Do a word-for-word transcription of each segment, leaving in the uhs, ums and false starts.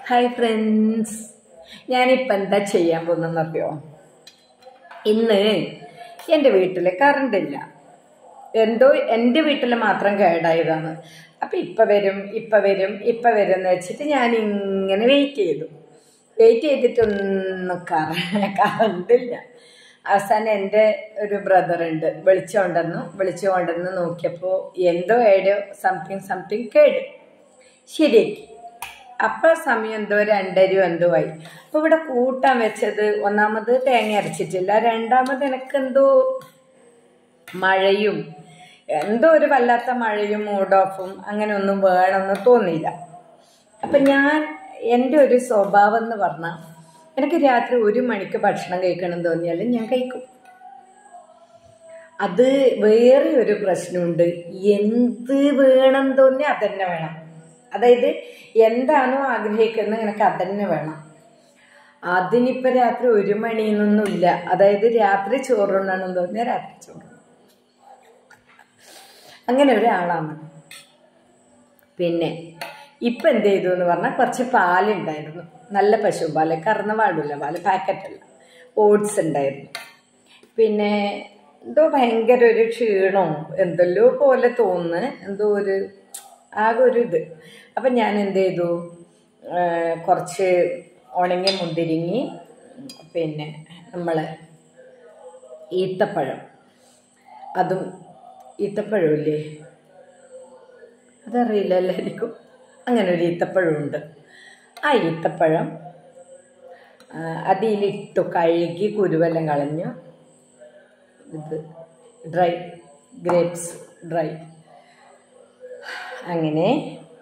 Hi friends, ഞാനിപ്പോൾ എന്താ ചെയ്യാൻ പോകുന്നതെന്ന് അറിയോ? ഇന്ന് എൻ്റെ വീട്ടിൽ കറണ്ടില്ല. എന്തോ എൻ്റെ വീട്ടിൽ മാത്രം കേടായതാണ്. അപ്പം ഇപ്പം വരും ഇപ്പം വരും ഇപ്പം വരും എന്ന് വെച്ചിട്ട് ഞാനിങ്ങനെ വെയിറ്റ് ചെയ്തു. വെയിറ്റ് ചെയ്തിട്ടൊന്നും കറ കറണ്ടില്ല. അവസാനം എൻ്റെ ഒരു ബ്രദറുണ്ട്, വിളിച്ചുകൊണ്ടെന്നു വിളിച്ചുകൊണ്ടെന്ന് നോക്കിയപ്പോൾ എന്തോ ഏടോ സംതിങ് സംതിങ് കേട് ശരിയാക്കി. അപ്പോൾ സമയം എന്തോ രണ്ടരയോ എന്തോ ആയി. അപ്പോൾ ഇവിടെ കൂട്ടാൻ വെച്ചത് ഒന്നാമത് തേങ്ങ അരച്ചിട്ടില്ല, രണ്ടാമത് എനിക്കെന്തോ മഴയും എന്തോ ഒരു വല്ലാത്ത മഴയും മൂഡ് ഓഫും അങ്ങനെ ഒന്നും വേണമെന്ന് തോന്നിയില്ല. അപ്പം ഞാൻ എൻ്റെ ഒരു സ്വഭാവം എന്ന് പറഞ്ഞാൽ എനിക്ക് രാത്രി ഒരു മണിക്ക് ഭക്ഷണം കഴിക്കണം തോന്നിയാലും ഞാൻ കഴിക്കും. അത് വേറെ ഒരു പ്രശ്നമുണ്ട്, എന്ത് വേണം തോന്നിയാൽ അതന്നെ വേണം. അതായത് എന്താണോ ആഗ്രഹിക്കുന്നത് എനിക്ക് അതന്നെ വേണം. അതിനിപ്പോൾ രാത്രി ഒരു മണിന്നൊന്നുമില്ല. അതായത് രാത്രി ചോറുണ്ണണം തോന്നിയാൽ രാത്രി ചോറ്, അങ്ങനെ ഒരാളാണ്. പിന്നെ ഇപ്പം എന്ത് ചെയ്തു എന്ന് പറഞ്ഞാൽ കുറച്ച് പാലുണ്ടായിരുന്നു, നല്ല പശുപാല്, കറന്ന പാടില്ല, പാല് പാക്കറ്റല്ല, ഓട്സ് ഉണ്ടായിരുന്നു. പിന്നെ എന്തോ ഭയങ്കര ഒരു ക്ഷീണവും എന്തെല്ലോ പോലെ തോന്നുന്നു, എന്തോ ഒരു ആകെ ഒരു ഇത്. അപ്പം ഞാൻ എന്ത് ചെയ്തു, കുറച്ച് ഉണങ്ങിയ മുന്തിരിങ്ങി, പിന്നെ നമ്മൾ ഈത്തപ്പഴം, അതും ഈത്തപ്പഴമില്ലേ അതറിയില്ല എല്ലാവർക്കും, അങ്ങനെ ഒരു ഈത്തപ്പഴമുണ്ട്. ആ ഈത്തപ്പഴം അതിലിട്ടു കഴുകി കുരുവെല്ലാം കളഞ്ഞു. ഇത് ഡ്രൈ ഗ്രേപ്സ് ഡ്രൈ. അങ്ങനെ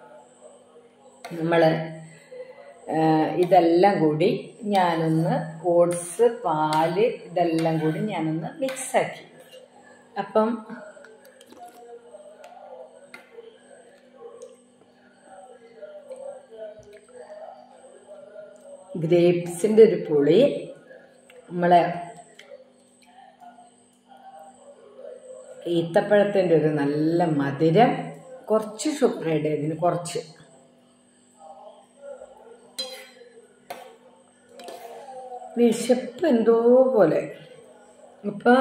നമ്മൾ ഇതെല്ലാം കൂടി ഞാനൊന്ന് ഓട്സ് പാല് ഇതെല്ലാം കൂടി ഞാനൊന്ന് മിക്സാക്കി. അപ്പം ഗ്രേപ്സിൻ്റെ ഒരു പുളി, നമ്മളെ ഈത്തപ്പഴത്തിൻ്റെ ഒരു നല്ല മധുരം, കുറച്ച് ഷുഗർ ഇടുക ഇതിന്, കുറച്ച്. വിശപ്പ് എന്തോ പോലെ. അപ്പം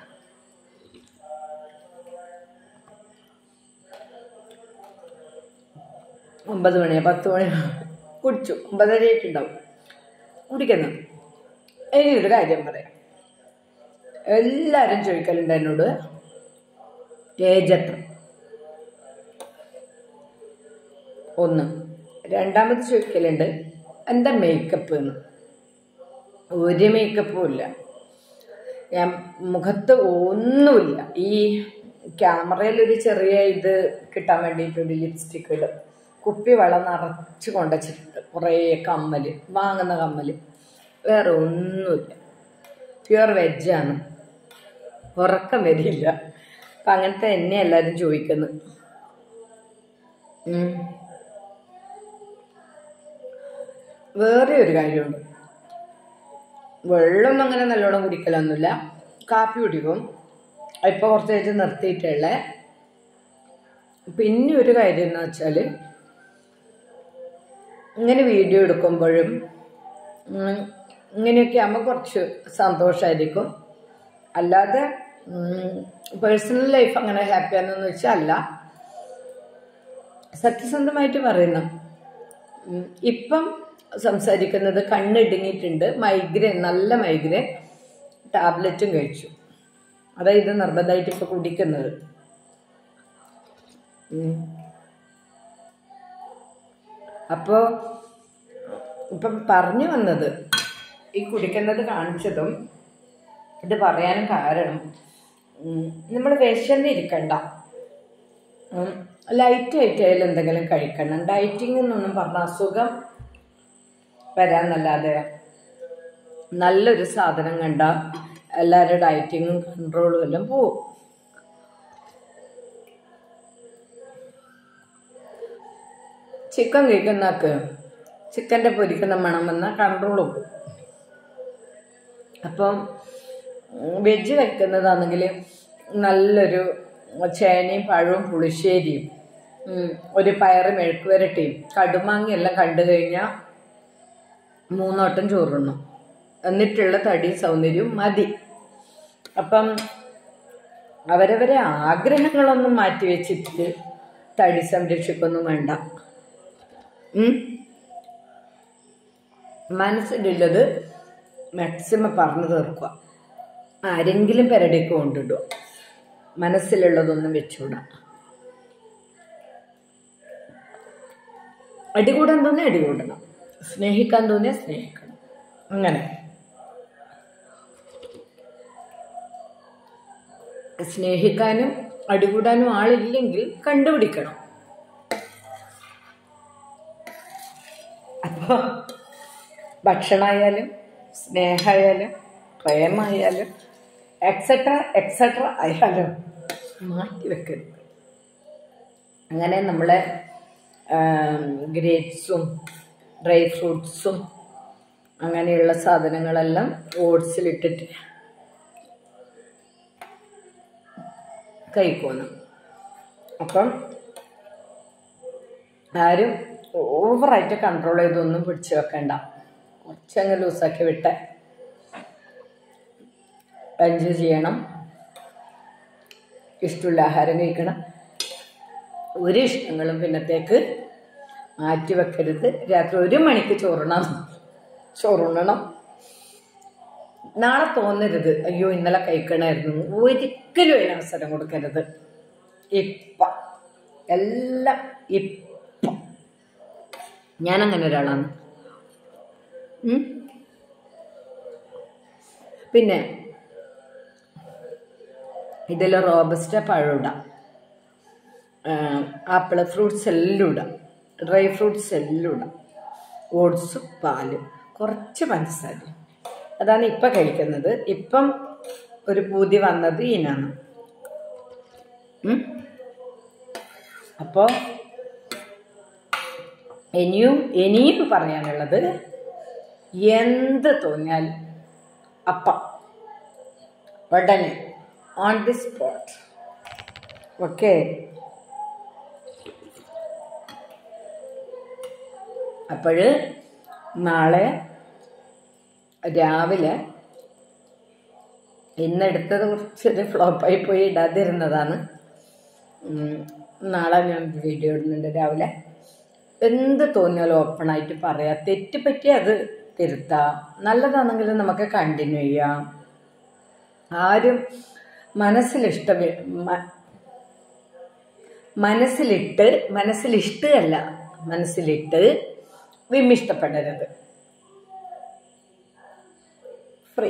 ഒമ്പത് മണിയോ പത്ത് മണിയോ കുടിച്ചു, ഒമ്പതരയായിട്ടുണ്ടാവും കുടിക്കുന്നു. ഇനിയൊരു കാര്യം പറയാം, എല്ലാവരും ചോദിക്കലുണ്ട് എന്നോട് ഏജ് എത്ര. ഒന്ന്. രണ്ടാമത് ചോദിക്കലുണ്ട് എന്താ മേക്കപ്പ് എന്ന്. ഒരു മേക്കപ്പും ഇല്ല, ഞാൻ മുഖത്ത് ഒന്നുമില്ല. ഈ ക്യാമറയിൽ ഒരു ചെറിയ ഇത് കിട്ടാൻ വേണ്ടിയിട്ട് ഒരു ലിപ്സ്റ്റിക്ക് ഇടും, കുപ്പി വെള്ളം നിറച്ച് കൊണ്ടുവച്ചിട്ടുണ്ട്, കുറേ കമ്മൽ, വാങ്ങുന്ന കമ്മൽ, വേറെ ഒന്നുമില്ല. പ്യുവർ വെജാണ്, ഉറക്കം വരില്ല. അപ്പം അങ്ങനത്തെ എന്നെ എല്ലാവരും ചോദിക്കുന്നത്. വേറെ ഒരു കാര്യമുണ്ട്, വെള്ളമൊന്നും അങ്ങനെ നല്ലോണം കുടിക്കലൊന്നുമില്ല, കാപ്പി കുടിക്കും, ഇപ്പോൾ കുറച്ചായിട്ട് നിർത്തിയിട്ടുള്ള. പിന്നെ ഒരു കാര്യം എന്ന് വെച്ചാൽ ഇങ്ങനെ വീഡിയോ എടുക്കുമ്പോഴും ഇങ്ങനെയൊക്കെ ആകുമ്പോൾ കുറച്ച് സന്തോഷമായിരിക്കും. അല്ലാതെ പേഴ്സണൽ ലൈഫ് അങ്ങനെ ഹാപ്പിയാണെന്ന് വെച്ചാൽ അല്ല, സത്യസന്ധമായിട്ട് പറയുന്നു. ഇപ്പം സംസാരിക്കുന്നത് കണ്ണിടുങ്ങിയിട്ടുണ്ട്, മൈഗ്രെയിൻ, നല്ല മൈഗ്രെയിൻ, ടാബ്ലറ്റും കഴിച്ചു. അതായത് നിർബന്ധമായിട്ട് ഇപ്പം കുടിക്കുന്നത്. അപ്പോൾ ഇപ്പം പറഞ്ഞു വന്നത്, ഈ കുടിക്കുന്നത് കാണിച്ചതും ഇത് പറയാനും കാരണം, നമ്മൾ വിശന്നിരിക്കണ്ട, ലൈറ്റ് ആയിട്ടായാലും എന്തെങ്കിലും കഴിക്കണം. ഡയറ്റിംഗ് എന്നൊന്നും പറഞ്ഞ അസുഖം വരാന്നല്ലാതെ നല്ലൊരു സാധനം കണ്ട എല്ലാവരും ഡയറ്റിങ്ങും കൺട്രോളും എല്ലാം പോവും. ചിക്കൻ കഴിക്കുന്നതൊക്കെ ചിക്കൻ്റെ പൊരിക്കുന്ന മണം വന്നാൽ കൺട്രോളും പോവും. അപ്പം വെജ് കഴിക്കുന്നതാണെങ്കിൽ നല്ലൊരു ചേനയും പഴവും പുളിശ്ശേരിയും ഒരു പയറ് മെഴുക്ക് വരട്ടിയും കടുമാങ്ങയെല്ലാം കണ്ടു കഴിഞ്ഞാൽ മൂന്നോട്ടം ചോറുണ്ണും. എന്നിട്ടുള്ള തടി സൗന്ദര്യവും മതി. അപ്പം അവരവരെ ആഗ്രഹങ്ങളൊന്നും മാറ്റി വെച്ചിട്ട് തടി സംരക്ഷിക്കൊന്നും വേണ്ട. മനസ്സിലുള്ളത് മാക്സിമം പറഞ്ഞു തീർക്കുക. ആരെങ്കിലും പെരടിക്ക് കൊണ്ടിടുക. മനസ്സിലുള്ളതൊന്നും വെച്ചുകൂടാ. അടികൂടാൻ തോന്നിയാൽ അടികൂടണം, സ്നേഹിക്കാൻ തോന്നിയാൽ സ്നേഹിക്കണം. അങ്ങനെ സ്നേഹിക്കാനും അടികൂടാനും ആളില്ലെങ്കിൽ കണ്ടുപിടിക്കണം. അപ്പോൾ ഭക്ഷണമായാലും സ്നേഹമായാലും പ്രേമമായാലും എക്സെട്ര എക്സെട്ര ആയാലും മാറ്റി വെക്കരുത്. അങ്ങനെ നമ്മളെ ഗ്രേപ്സും ഡ്രൈ ഫ്രൂട്ട്സും അങ്ങനെയുള്ള സാധനങ്ങളെല്ലാം ഓട്സിലിട്ടിട്ട് കഴിക്കുന്നു. അപ്പം ആരും ഓവറായിട്ട് കൺട്രോൾ ചെയ്തൊന്നും പിടിച്ചു വെക്കണ്ട. കുറച്ചങ്ങ് ലൂസാക്കി വിട്ട് എൻജോയ് ചെയ്യണം. ഇഷ്ടമുള്ള ആഹാരം കഴിക്കണം. ഒരു ഇഷ്ടങ്ങളും പിന്നത്തേക്ക് മാറ്റി വെക്കരുത്. രാത്രി ഒരു മണിക്ക് ചോറുണ്ണണം ചോറുണ്ണണം നാളെ തോന്നരുത് അയ്യോ ഇന്നലെ കഴിക്കണമായിരുന്നു. ഒരിക്കലും അതിന് അവസരം കൊടുക്കരുത്. ഇപ്പം എല്ലാം ഇപ്പം. ഞാനങ്ങനെ ഒരാളാണ്. പിന്നെ ഇതിൽ റോബസ്റ്റ പഴം ഇടാം, ആപ്പിൾ ഫ്രൂട്ട്സ് എല്ലാം ഇടാം, ഡ്രൈ ഫ്രൂട്ട്സ് എല്ലാം ഇടാം, ഓട്സും പാലും കുറച്ച് പഞ്ചസാര. അതാണ് ഇപ്പം കഴിക്കുന്നത്. ഇപ്പം ഒരു പൂതി വന്നത് ഇതിനാണ്. അപ്പോൾ ഇനിയും ഇനിയും പറയാനുള്ളത് എന്ത് തോന്നിയാൽ അപ്പം ഉടനെ ഓൺ ദി സ്പോട്ട്. ഓക്കെ. അപ്പോൾ നാളെ രാവിലെ ഇന്നെടുത്തത് കുറച്ചൊരു ഫ്ലോപ്പായി പോയി ഇടാതിരുന്നതാണ്. നാളെ ഞാൻ വീഡിയോ ഇടുന്നുണ്ട് രാവിലെ. എന്ത് തോന്നിയാലും ഓപ്പണായിട്ട് പറയാം. തെറ്റ് പറ്റി അത് തിരുത്താം. നല്ലതാണെങ്കിൽ നമുക്ക് കണ്ടിന്യൂ ചെയ്യാം. ആരും മനസ്സിലിഷ്ട മനസ്സിലിട്ട് മനസ്സിലിഷ്ടല്ല മനസ്സിലിട്ട് വിമിഷ്ടപ്പെടരുത്. ഫ്രീ.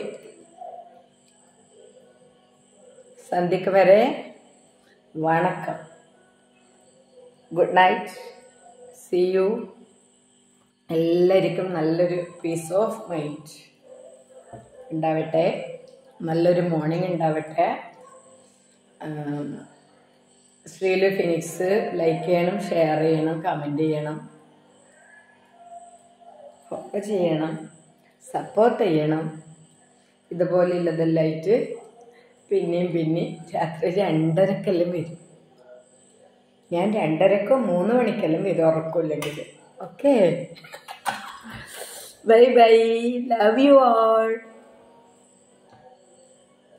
സന്ധ്യക്ക് വരെ വണക്കം. Good night. See you. എല്ലാവർക്കും നല്ലൊരു പീസ് ഓഫ് മൈൻഡ് ഉണ്ടാവട്ടെ. നല്ലൊരു മോർണിംഗ് ഉണ്ടാവട്ടെ. ശ്രീലു ഫിനിക്സ് ലൈക്ക് ചെയ്യണം, ഷെയർ ചെയ്യണം, കമൻറ്റ് ചെയ്യണം, ഒക്കെ ചെയ്യണം, സപ്പോർട്ട് ചെയ്യണം. ഇതുപോലെയുള്ളതെല്ലായിട്ട് പിന്നെയും പിന്നെയും രാത്രി രണ്ടരക്കെല്ലാം വരും. ഞാൻ രണ്ടരക്കോ മൂന്ന് മണിക്കെല്ലാം വരും, ഉറക്കമില്ലെങ്കിൽ. Okay. Bye bye. Love you all.